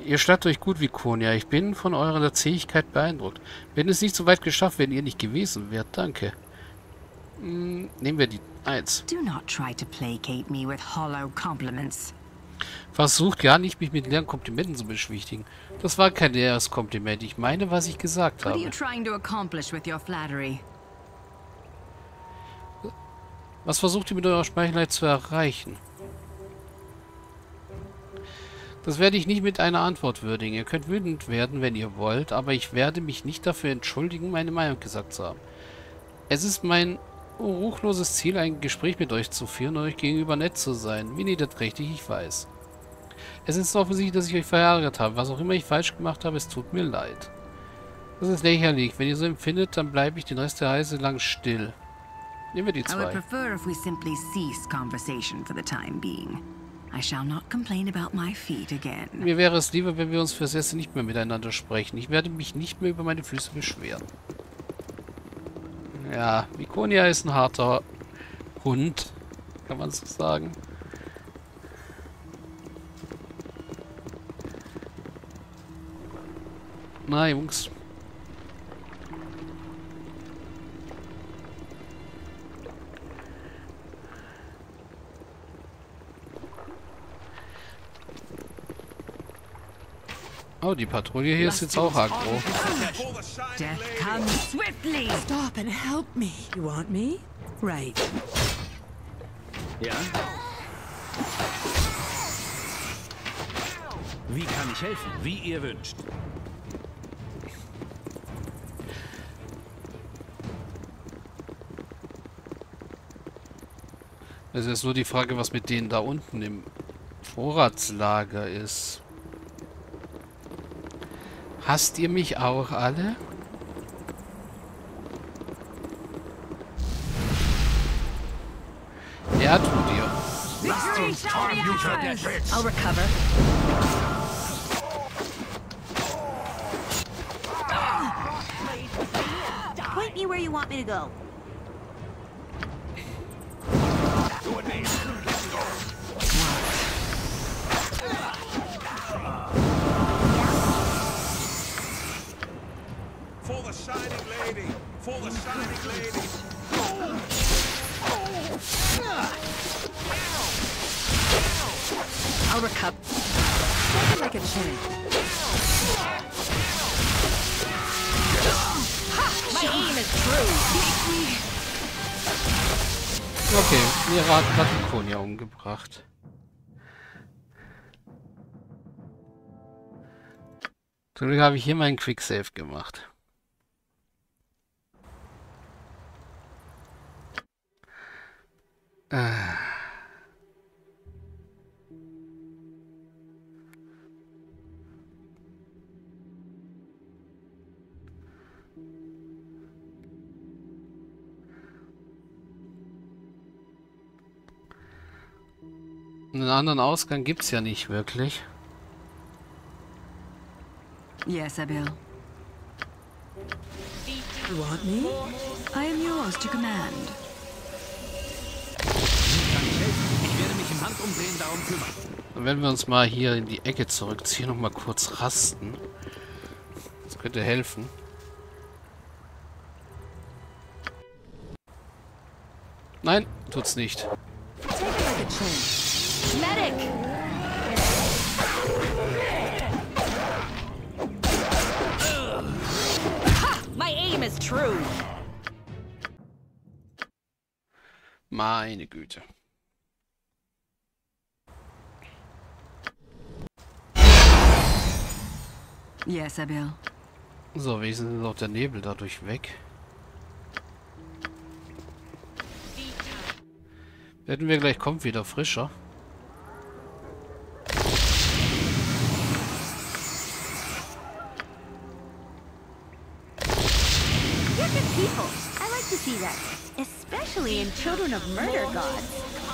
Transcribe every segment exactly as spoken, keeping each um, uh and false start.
Ihr schlagt euch gut wie Konia. Ich bin von eurer Zähigkeit beeindruckt. Wenn es nicht so weit geschafft, wenn ihr nicht gewesen wärt. Danke. Hm, nehmen wir die eins. Do not try to placate me with hollow compliments. Versucht ja nicht, mich mit leeren Komplimenten zu beschwichtigen. Das war kein leeres Kompliment. Ich meine, was ich gesagt What are you habe. trying to accomplish with your flattery? Was versucht ihr mit eurer Schmeichelei zu erreichen? Das werde ich nicht mit einer Antwort würdigen. Ihr könnt wütend werden, wenn ihr wollt, aber ich werde mich nicht dafür entschuldigen, meine Meinung gesagt zu haben. Es ist mein ruchloses Ziel, ein Gespräch mit euch zu führen und euch gegenüber nett zu sein. Wie niederträchtig, ich weiß. Es ist offensichtlich, dass ich euch verärgert habe. Was auch immer ich falsch gemacht habe, es tut mir leid. Das ist lächerlich. Wenn ihr so empfindet, dann bleibe ich den Rest der Reise lang still. Nehmen wir die I would zwei. prefer if we simply cease conversation for the time being. I shall not complain about my feet again. Mir wäre es lieber, wenn wir uns fürs Erste nicht mehr miteinander sprechen. Ich werde mich nicht mehr über meine Füße beschweren. Ja, Mikonia ist ein harter Hund. Kann man so sagen. Na, Jungs. Oh, die Patrouille hier ist jetzt auch aggro. Death comes swiftly. Stop and help me. You want me? Right. Ja? Wie kann ich helfen? Wie ihr wünscht. Es ist nur die Frage, was mit denen da unten im Vorratslager ist. Hasst ihr mich auch alle? Ja, tut ihr. I'll recover. Point me where you want me to go. For the shining lady! For the shining lady! I'll recover. Like a chin. My aim is true. Okay, Mira hat gerade die Konia umgebracht. Zum Glück habe ich hier meinen Quicksave gemacht. Äh. Einen anderen Ausgang gibt es ja nicht wirklich. Yes, Abil. You want me? I am yours to command. Wie kann ich helfen? Ich werde mich im Handumdrehen darum kümmern. Dann werden wir uns mal hier in die Ecke zurückziehen und mal kurz rasten. Das könnte helfen. Nein, tut's nicht. Take it like a chin. Medic! Ha! My aim is true. Meine Güte. Yes, Abil. So, wenigstens ist auch der Nebel dadurch weg. Werden wir gleich kommt wieder frischer. You're good people. I like to see that. Especially in Children of Murder Gods.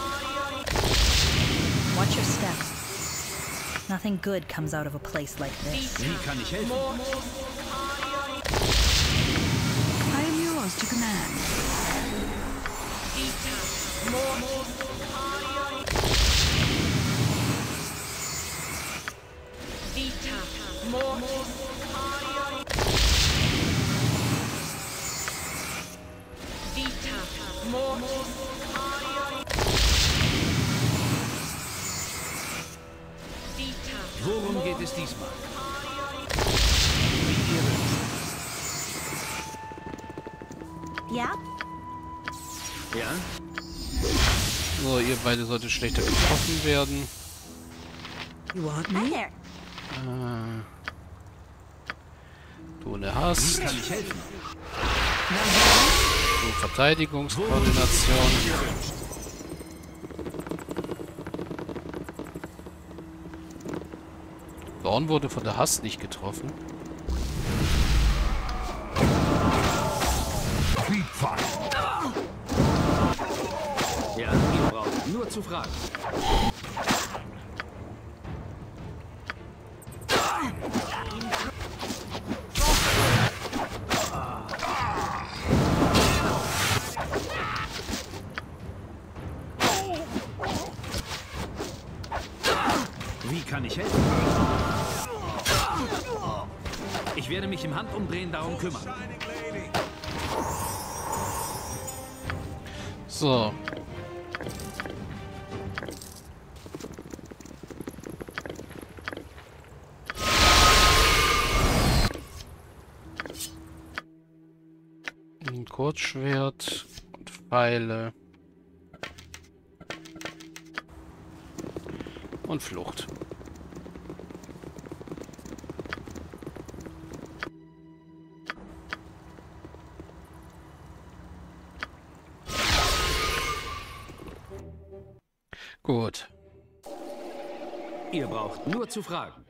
Watch your step. Nothing good comes out of a place like this. Wie kann ich helfen? I am yours to command. Worum geht es diesmal? Ja? Ja? So, ihr beide solltet schlechter getroffen werden. You want Hi me? there. Äh, du eine Hast. Kann ich helfen? Du Verteidigungskoordination. Dorn wurde von der Hast nicht getroffen. Ja, ihr braucht nur zu fragen. Wie kann ich helfen? Ich werde mich im Handumdrehen darum kümmern. So. Ein Kurzschwert und Pfeile. Und Flucht. Gut. Ihr braucht nur zu fragen.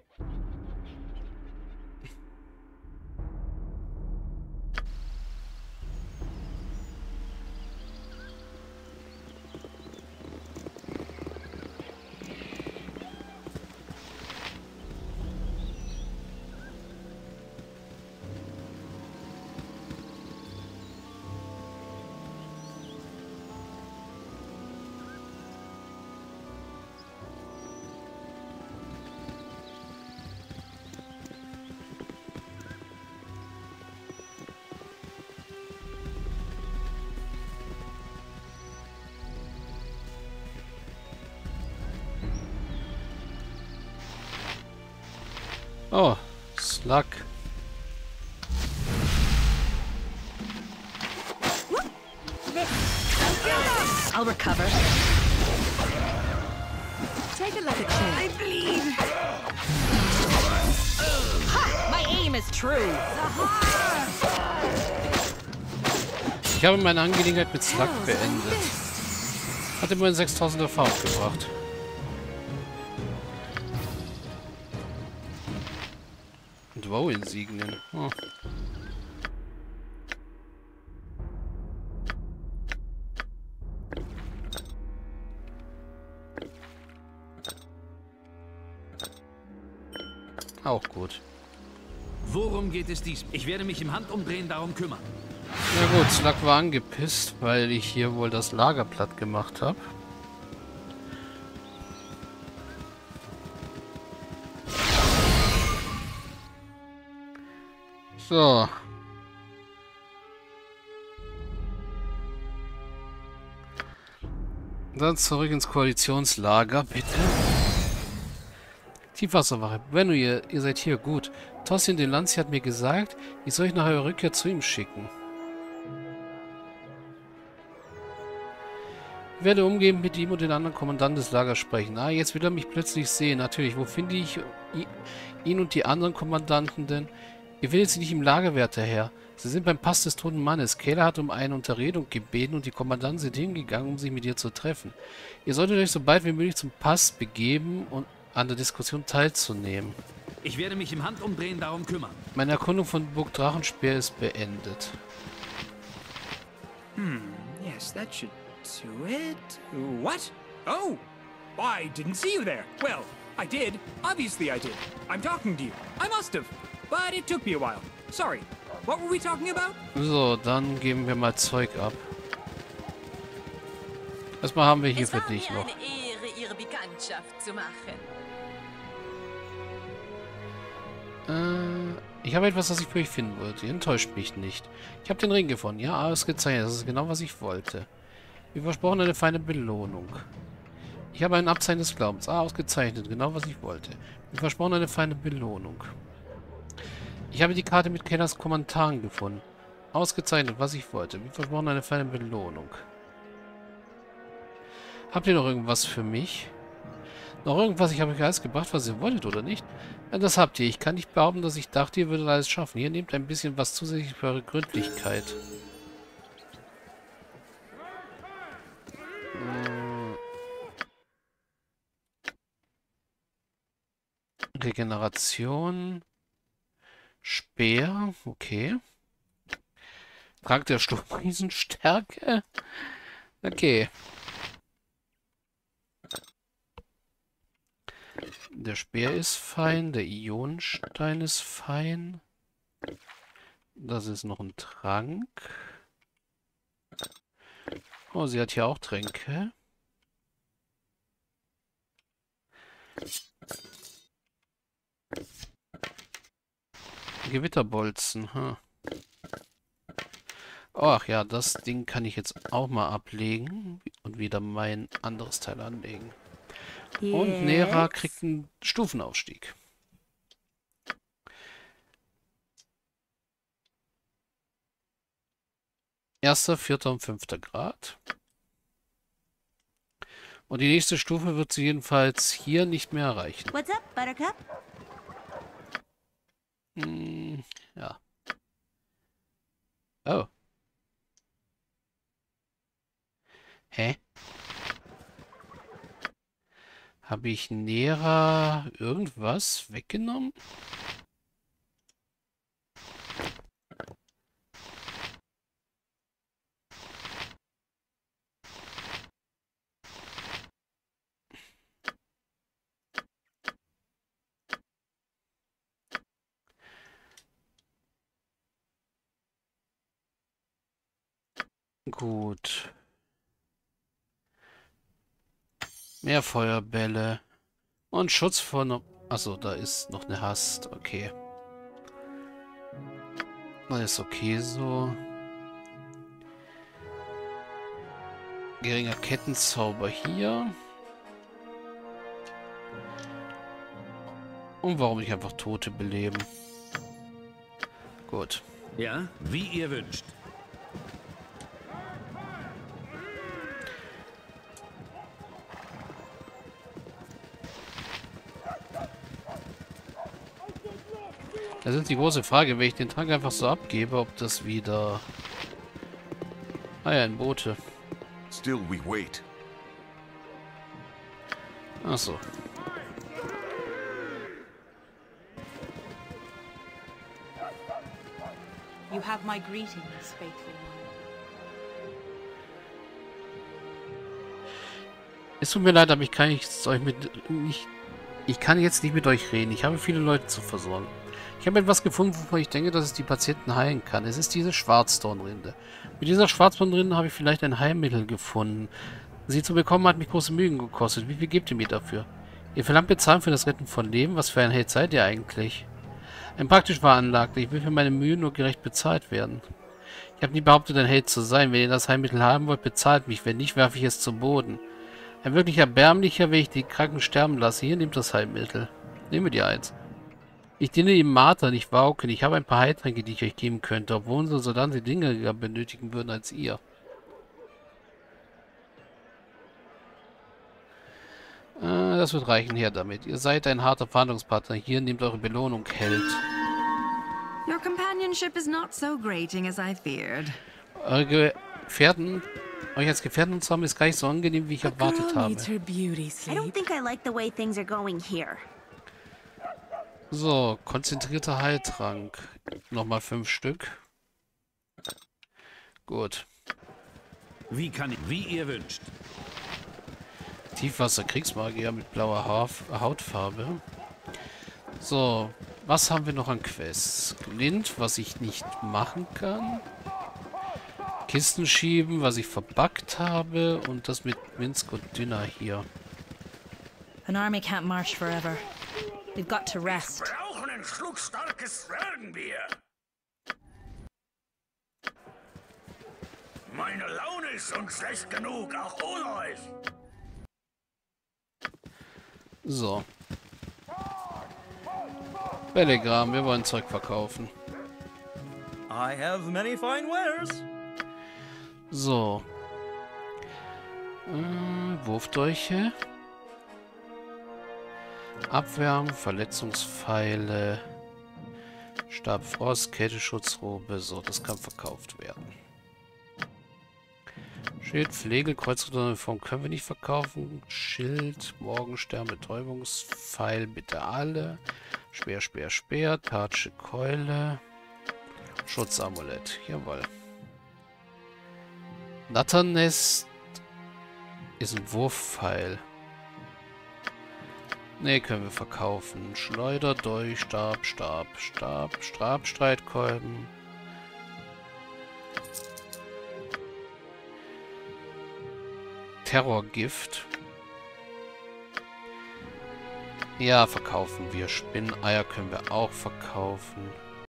Oh, Slug. I'll recover. Take it like a champ. I bleed. Ha! My aim is true. Ich habe meine Angelegenheit mit Slug beendet. Hat immerhin sechstausend Erfahrung gebracht. Und Wow-Insignien. Oh. Auch gut. Worum geht es diesmal? Ich werde mich im Handumdrehen darum kümmern. Na gut, Slug war angepisst, weil ich hier wohl das Lager platt gemacht habe. So. Dann zurück ins Koalitionslager, bitte. Tiefwasserwache. Benno, ihr, ihr seid hier. Gut. Tossin de Lanzi hat mir gesagt, ich soll euch nach eurer Rückkehr zu ihm schicken. Ich werde umgehend mit ihm und den anderen Kommandanten des Lagers sprechen. Ah, jetzt will er mich plötzlich sehen. Natürlich. Wo finde ich ihn und die anderen Kommandanten denn? Ihr findet sie nicht im Lagerwärter her. Sie sind beim Pass des toten Mannes. Kayla hat um eine Unterredung gebeten und die Kommandanten sind hingegangen, um sich mit ihr zu treffen. Ihr solltet euch so bald wie möglich zum Pass begeben und an der Diskussion teilzunehmen. Ich werde mich im Handumdrehen darum kümmern. Meine Erkundung von Burg Drachenspeer ist beendet. Hmm, yes, that should do it. What? Oh! I didn't see you there. Well, I did. Obviously I did. I'm talking to you. I must have. But it took me a while. Sorry. What were we talking about? So, dann geben wir mal Zeug ab. Erstmal haben wir hier für dich noch. Es war mir eine Ehre, Ihre Bekanntschaft zu machen. Äh, ich habe etwas, was ich für euch finden wollte. Ihr enttäuscht mich nicht. Ich habe den Ring gefunden. Ja, ausgezeichnet. Das ist genau, was ich wollte. Wie versprochen, eine feine Belohnung. Ich habe ein Abzeichen des Glaubens. Ah, ausgezeichnet. Genau, was ich wollte. Wie versprochen, eine feine Belohnung. Ich habe die Karte mit Kellers Kommentaren gefunden. Ausgezeichnet, was ich wollte. Wie versprochen, eine feine Belohnung. Habt ihr noch irgendwas für mich? Noch irgendwas? Ich habe euch alles gebracht, was ihr wolltet, oder nicht? Ja, das habt ihr. Ich kann nicht behaupten, dass ich dachte, ihr würdet alles schaffen. Hier nehmt ein bisschen was zusätzlich für eure Gründlichkeit. Regeneration. Speer. Okay. Trank der Sturmriesenstärke. Okay. Der Speer ist fein. Der Ionenstein ist fein. Das ist noch ein Trank. Oh, sie hat hier auch Tränke. Gewitterbolzen, huh. Ach ja, das Ding kann ich jetzt auch mal ablegen und wieder mein anderes Teil anlegen. Yes. Und Nera kriegt einen Stufenaufstieg. Erster, vierter und fünfter Grad. Und die nächste Stufe wird sie jedenfalls hier nicht mehr erreichen. What's up, Buttercup? Hm, ja. Oh. Hä? Habe ich Nera irgendwas weggenommen? Gut. Mehr Feuerbälle. Und Schutz von... Achso, da ist noch eine Hast. Okay. Das ist okay so. Geringer Kettenzauber hier. Und warum nicht einfach Tote beleben? Gut. Ja, wie ihr wünscht. Das ist die große Frage, wenn ich den Trank einfach so abgebe, ob das wieder... Ah ja, ein Bote. Still we wait. Ach so. You have my greetings, faithful one. Es tut mir leid, aber ich kann jetzt euch mit... Nicht, ich kann jetzt nicht mit euch reden. Ich habe viele Leute zu versorgen. Ich habe etwas gefunden, wovon ich denke, dass es die Patienten heilen kann. Es ist diese Schwarzdornrinde. Mit dieser Schwarzdornrinde habe ich vielleicht ein Heilmittel gefunden. Sie zu bekommen hat mich große Mühen gekostet. Wie viel gebt ihr mir dafür? Ihr verlangt bezahlen für das Retten von Leben? Was für ein Held seid ihr eigentlich? Ein praktisch veranlagter. Ich will für meine Mühen nur gerecht bezahlt werden. Ich habe nie behauptet, ein Held zu sein. Wenn ihr das Heilmittel haben wollt, bezahlt mich. Wenn nicht, werfe ich es zu Boden. Ein wirklich erbärmlicher, wenn ich die Kranken sterben lasse. Hier, nehmt das Heilmittel. Nehme dir eins. Ich diene ihm Martha, nicht Wauken. Ich habe ein paar Heiltränke, die ich euch geben könnte, obwohl unsere Soldaten sie Dinge benötigen würden als ihr. Äh, das wird reichen, her damit. Ihr seid ein harter Verhandlungspartner. Hier, nehmt eure Belohnung, Held. Your companionship is not so grating as I feared. Eure Gefährten, euch als Gefährten zu haben, ist gar nicht so angenehm, wie ich erwartet habe. I don't think I like the way things are going here. So, konzentrierter Heiltrank. Nochmal fünf Stück. Gut. Wie kann ich, wie ihr wünscht. Tiefwasser-Kriegsmagier mit blauer Hauf Hautfarbe. So, was haben wir noch an Quests? Glint, was ich nicht machen kann. Kisten schieben, was ich verbuggt habe. Und das mit Minsk und Dünner hier. An army can't march forever. We've got to rest. Brauchen einen Schluck starkes Zwergenbier. Meine Laune ist schon schlecht genug, auch ohne euch. So. Bellegram, wir wollen Zeug verkaufen. I have many fine wares. So. Äh, Wurfdolche. Abwärmen, Verletzungspfeile. Stab Frost, Kälteschutzrobe. So, das kann verkauft werden. Schild, Pflege, Kreuzritter-Uniform können wir nicht verkaufen. Schild, Morgenstern, Betäubungspfeil, bitte alle. Speer, Speer, Speer, Tatsche, Keule. Schutzamulett, jawohl. Natternest ist ein Wurfpfeil. Ne, können wir verkaufen. Schleuder, Dolch, Stab, Stab, Stab, Stab, Streitkolben. Terrorgift. Ja, verkaufen wir. Spinneier können wir auch verkaufen.